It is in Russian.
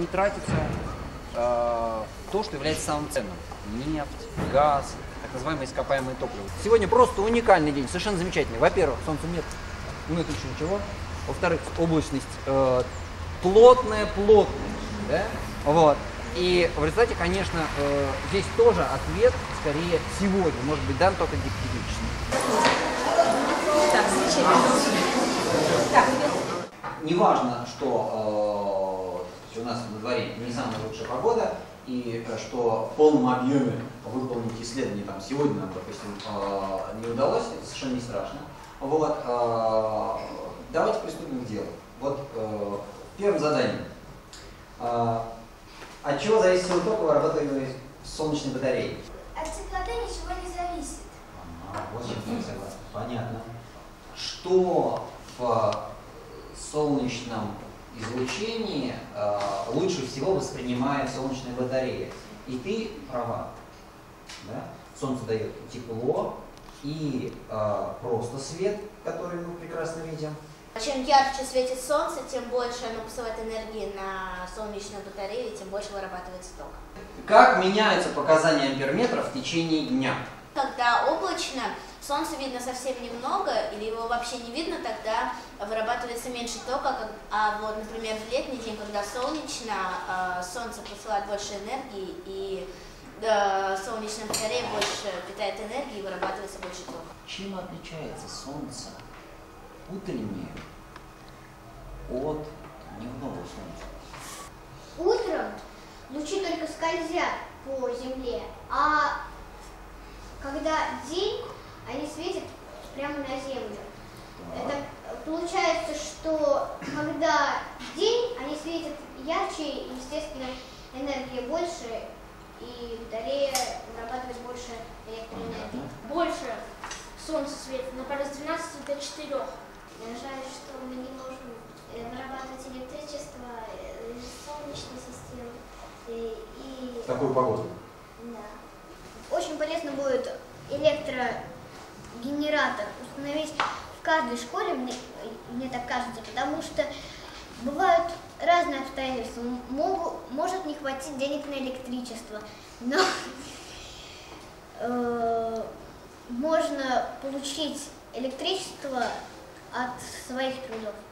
не тратится то, что является самым ценным. Нефть, газ, так называемые ископаемые топлива. Сегодня просто уникальный день, совершенно замечательный. Во-первых, солнца нет, ну это еще ничего. Во-вторых, облачность плотная, да? Вот. И в результате, конечно, здесь тоже ответ скорее сегодня, может быть, дан только гипотетически. Так, так. Неважно, что у нас на дворе не самая лучшая погода, и что в полном объеме выполнить исследование там сегодня нам, допустим, не удалось, это совершенно не страшно. Вот, давайте приступим к делу. Вот первым заданием. От чего зависит сила тока, вырабатываемой солнечной батареей? От теплоты ничего не зависит. Вот чем я согласен. Понятно. Что в солнечном излучении лучше всего воспринимает солнечная батарея? И ты права. Да? Солнце дает тепло и просто свет, который мы прекрасно видим. Чем ярче светит солнце, тем больше оно посылает энергии на солнечную батарею, и тем больше вырабатывается ток. Как меняются показания амперметра в течение дня? Когда облачно, солнца видно совсем немного, или его вообще не видно, тогда вырабатывается меньше тока, а вот, например, в летний день, когда солнечно, солнце посылает больше энергии, и солнечная батарея больше питает энергии, и вырабатывается больше тока. Чем отличается солнце утреннее от дневного солнца? Утром лучи только скользят по земле, а когда день, они светят прямо на землю. Это получается, что когда день, они светят ярче, и, естественно, энергия больше, и батарея вырабатывает больше электроэнергии. Больше солнце светит, например, с 12 до 4. Жаль, что мы не можем вырабатывать электричество из солнечной системы. В такую погоду? Да. Очень полезно будет электрогенератор установить в каждой школе, мне так кажется, потому что бывают разные обстоятельства. Может не хватить денег на электричество, но можно получить электричество от своих трудов.